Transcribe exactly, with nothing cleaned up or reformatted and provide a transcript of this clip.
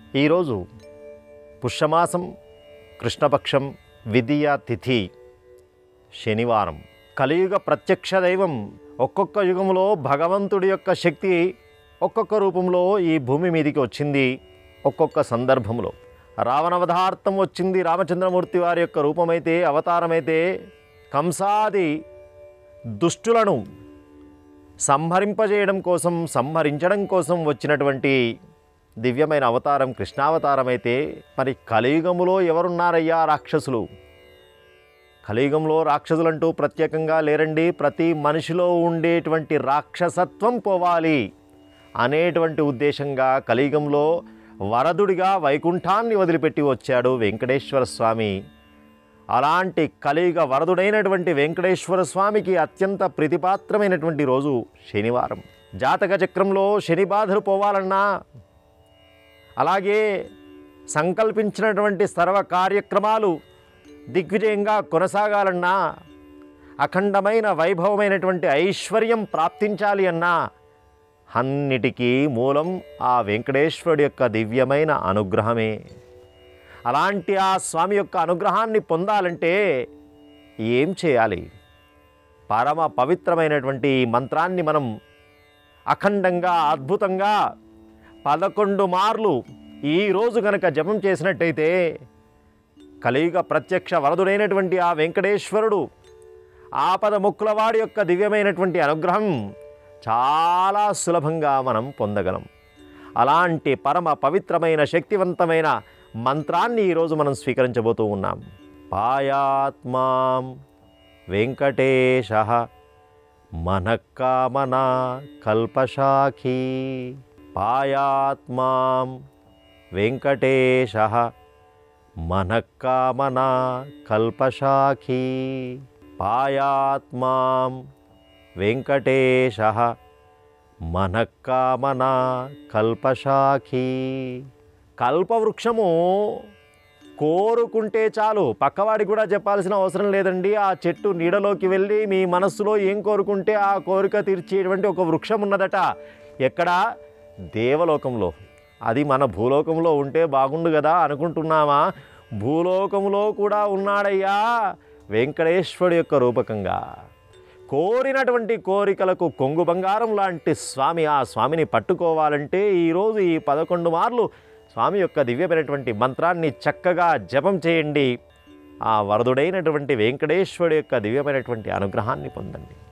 ఈరోజు పుష్యమాసం కృష్ణపక్షం విదియ తిథి శనివారం. కలియుగ ప్రత్యక్ష దైవం ఒక్కొక్క యుగంలో భగవంతుడి యొక్క శక్తి ఒక్కొక్క రూపంలో ఈ భూమి మీదికి వచ్చింది. ఒక్కొక్క సందర్భంలో రావణవధార్థం వచ్చింది రామచంద్రమూర్తి వారి యొక్క రూపమైతే, అవతారమైతే కంసాది దుష్టులను సంహరింపజేయడం కోసం, సంహరించడం కోసం వచ్చినటువంటి దివ్యమైన అవతారం కృష్ణావతారమైతే, మరి కలియుగములో ఎవరున్నారయ్యా రాక్షసులు? కలియుగంలో రాక్షసులంటూ ప్రత్యేకంగా లేరండి. ప్రతి మనిషిలో ఉండేటువంటి రాక్షసత్వం పోవాలి అనేటువంటి ఉద్దేశంగా కలియుగంలో వరదుడిగా వైకుంఠాన్ని వదిలిపెట్టి వచ్చాడు వెంకటేశ్వర స్వామి. అలాంటి కలియుగ వరదుడైనటువంటి వెంకటేశ్వర స్వామికి అత్యంత ప్రీతిపాత్రమైనటువంటి రోజు శనివారం. జాతక చక్రంలో శని బాధలు పోవాలన్నా, అలాగే సంకల్పించినటువంటి సర్వ కార్యక్రమాలు దిగ్విజయంగా కొనసాగాలన్నా, అఖండమైన వైభవమైనటువంటి ఐశ్వర్యం ప్రాప్తించాలి అన్నా, అన్నిటికీ మూలం ఆ వెంకటేశ్వరుడి యొక్క దివ్యమైన అనుగ్రహమే. అలాంటి ఆ స్వామి యొక్క అనుగ్రహాన్ని పొందాలంటే ఏం చేయాలి? పరమ పవిత్రమైనటువంటి ఈ మంత్రాన్ని మనం అఖండంగా అద్భుతంగా పదకొండు మార్లు ఈరోజు కనుక జపం చేసినట్టయితే కలియుగ ప్రత్యక్ష వరదుడైనటువంటి ఆ వెంకటేశ్వరుడు ఆపద ముక్కులవాడి యొక్క దివ్యమైనటువంటి అనుగ్రహం చాలా సులభంగా మనం పొందగలం. అలాంటి పరమ పవిత్రమైన శక్తివంతమైన మంత్రాన్ని ఈరోజు మనం స్వీకరించబోతూ ఉన్నాం. పాయాత్మాం వెంకటేశ మనఃకామనా కల్పశాఖీ. పాయాత్మాం వెంకటేశ మనఃకామనా కల్పశాఖీ. పాయాత్మాం వెంకటేశ మనఃకామనా కల్పశాఖీ. కల్పవృక్షము కోరుకుంటే చాలు, పక్కవాడికి కూడా చెప్పాల్సిన అవసరం లేదండి. ఆ చెట్టు నీడలోకి వెళ్ళి మీ మనస్సులో ఏం కోరుకుంటే ఆ కోరిక తీర్చేటువంటి ఒక వృక్షం ఉన్నదట. ఎక్కడ? దేవలోకంలో. అది మన భూలోకంలో ఉంటే బాగుండు కదా అనుకుంటున్నామా? భూలోకంలో కూడా ఉన్నాడయ్యా వెంకటేశ్వరుడి యొక్క రూపకంగా. కోరినటువంటి కోరికలకు కొంగు బంగారం లాంటి స్వామి. ఆ స్వామిని పట్టుకోవాలంటే ఈరోజు ఈ పదకొండు మార్లు స్వామి యొక్క దివ్యమైనటువంటి మంత్రాన్ని చక్కగా జపం చేయండి. ఆ వరదుడైనటువంటి వెంకటేశ్వరుడి యొక్క దివ్యమైనటువంటి అనుగ్రహాన్ని పొందండి.